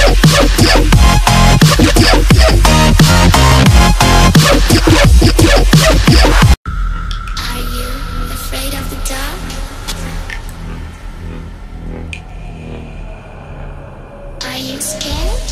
Are you scared?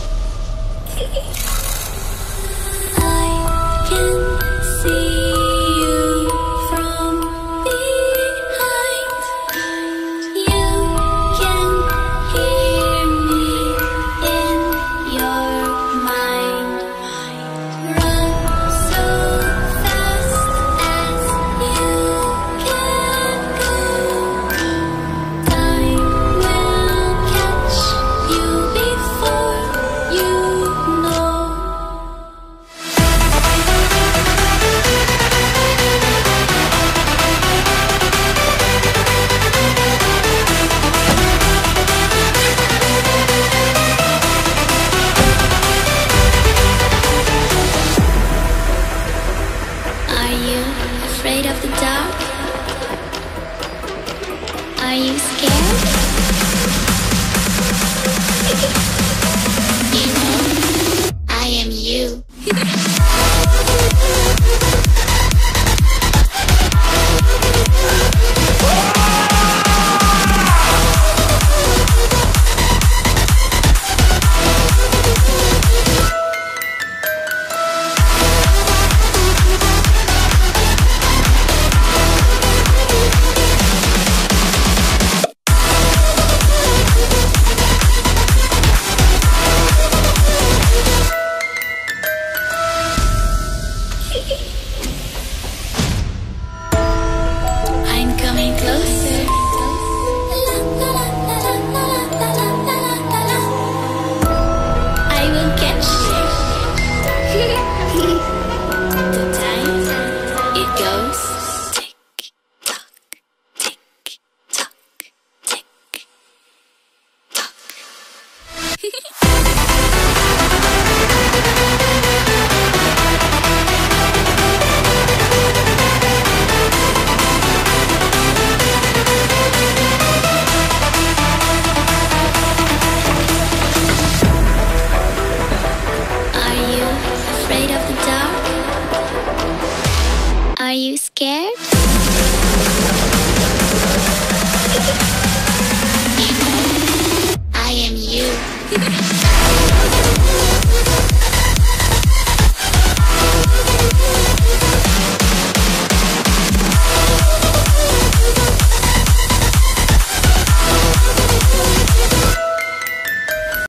I can see you from behind. You can hear me in your mind. Run so fast as you can go. Time will catch you before you know. Are you afraid of the dark? Are you scared? You know, I am you. I'm coming closer. I will catch you. The time it goes tick tock, tick tock, tick tock. Are you afraid of the dark? Are you scared? You know, I am you.